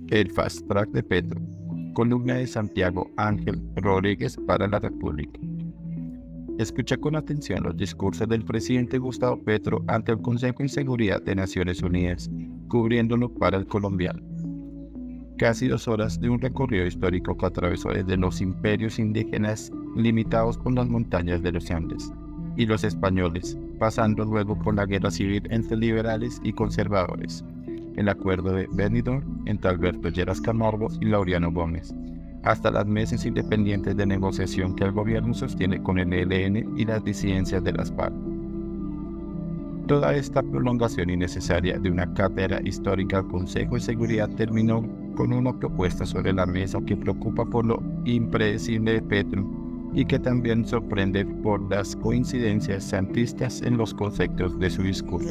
El Fast Track de Petro. Columna de Santiago Ángel Rodríguez para la República. Escucha con atención los discursos del presidente Gustavo Petro ante el Consejo de Seguridad de Naciones Unidas, cubriéndolo para el colombiano. Casi 2 horas de un recorrido histórico que atravesó desde los imperios indígenas limitados por las montañas de los Andes y los españoles, pasando luego por la guerra civil entre liberales y conservadores, el acuerdo de Benidorm entre Alberto Lleras Camargo y Laureano Gómez, hasta las mesas independientes de negociación que el gobierno sostiene con el ELN y las disidencias de las FARC. Toda esta prolongación innecesaria de una cátedra histórica al Consejo de Seguridad terminó con una propuesta sobre la mesa que preocupa por lo impredecible de Petro y que también sorprende por las coincidencias santistas en los conceptos de su discurso.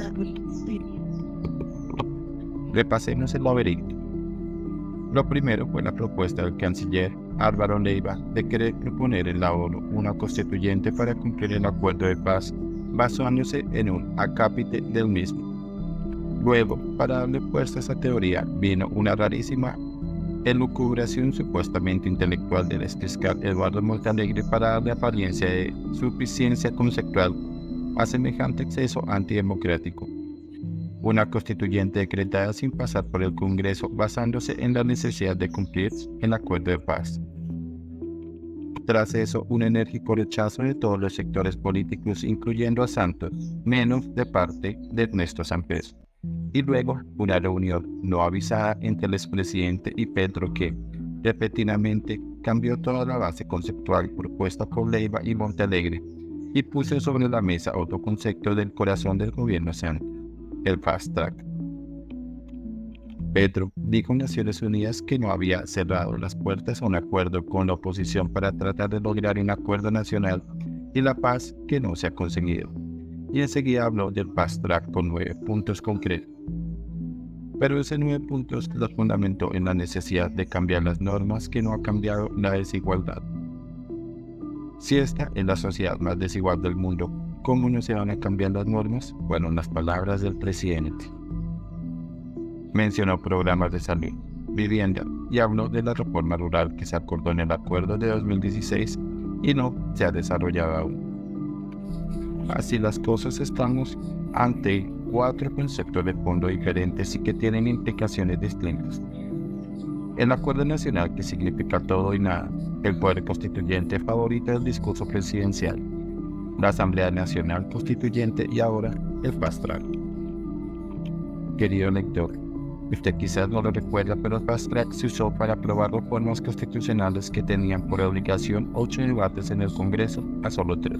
Repasemos el laberinto. Lo primero fue la propuesta del canciller Álvaro Leiva de querer proponer en la ONU una constituyente para cumplir el acuerdo de paz, basándose en un acápite del mismo. Luego, para darle fuerza a esa teoría, vino una rarísima elucubración supuestamente intelectual del exfiscal Eduardo Montalegre para darle apariencia de suficiencia conceptual a semejante exceso antidemocrático. Una constituyente decretada sin pasar por el Congreso basándose en la necesidad de cumplir el acuerdo de paz. Tras eso, un enérgico rechazo de todos los sectores políticos, incluyendo a Santos, menos de parte de Ernesto Samper. Y luego, una reunión no avisada entre el expresidente y Petro que, repentinamente, cambió toda la base conceptual propuesta por Leiva y Montalegre y puso sobre la mesa otro concepto del corazón del gobierno santo, el Fast Track. Petro dijo en Naciones Unidas que no había cerrado las puertas a un acuerdo con la oposición para tratar de lograr un acuerdo nacional y la paz que no se ha conseguido. Y enseguida habló del Fast Track con 9 puntos concretos. Pero esos 9 puntos los fundamentó en la necesidad de cambiar las normas que no ha cambiado la desigualdad. Si esta es la sociedad más desigual del mundo, ¿cómo no se van a cambiar las normas? Fueron las palabras del presidente. Mencionó programas de salud, vivienda y habló de la reforma rural que se acordó en el acuerdo de 2016 y no se ha desarrollado aún. Así las cosas, estamos ante 4 conceptos de fondo diferentes y que tienen implicaciones distintas. El acuerdo nacional, que significa todo y nada, el poder constituyente favorito del discurso presidencial, la Asamblea Nacional Constituyente y ahora el Fast Track. Querido lector, usted quizás no lo recuerda, pero el Fast Track se usó para aprobar reformas constitucionales que tenían por obligación 8 debates en el Congreso a solo 3.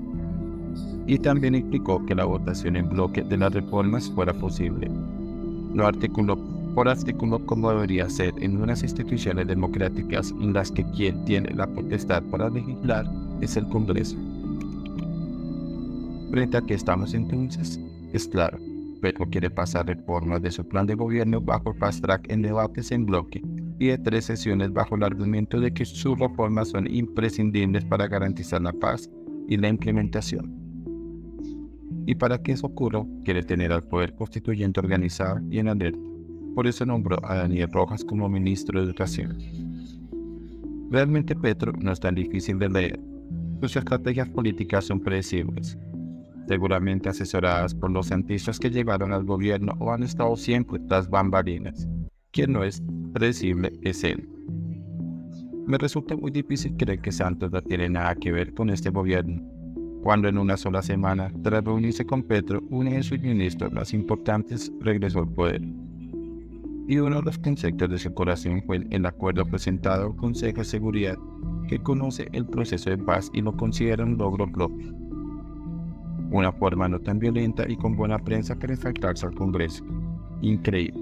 Y también implicó que la votación en bloque de las reformas fuera posible, no artículo por artículo como debería ser en unas instituciones democráticas en las que quien tiene la potestad para legislar es el Congreso. Frente a que estamos entonces, es claro, Petro quiere pasar reformas de su plan de gobierno bajo el Fast Track en debates en bloque y de 3 sesiones bajo el argumento de que sus reformas son imprescindibles para garantizar la paz y la implementación. Y para que eso ocurra, quiere tener al poder constituyente organizado y en alerta. Por eso nombró a Daniel Rojas como ministro de Educación. Realmente Petro no es tan difícil de leer. Sus estrategias políticas son predecibles, seguramente asesoradas por los santistas que llegaron al gobierno o han estado siempre tras bambalinas. Quien no es predecible es él. Me resulta muy difícil creer que Santos no tiene nada que ver con este gobierno, cuando en una sola semana, tras reunirse con Petro, uno de sus ministros más importantes regresó al poder. Y uno de los conceptos de su corazón fue el acuerdo presentado al Consejo de Seguridad, que conoce el proceso de paz y lo considera un logro propio. Una forma no tan violenta y con buena prensa para enfrentarse al Congreso. Increíble.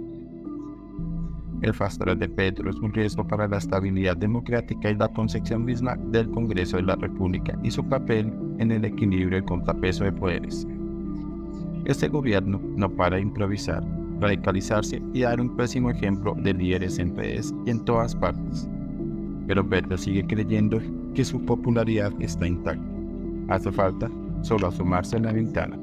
El Fast Track de Petro es un riesgo para la estabilidad democrática y la concepción misma del Congreso de la República y su papel en el equilibrio y contrapeso de poderes. Este gobierno no para de improvisar, radicalizarse y dar un pésimo ejemplo de líderes en redes y en todas partes. Pero Petro sigue creyendo que su popularidad está intacta. Hace falta solo asomarse en la ventana.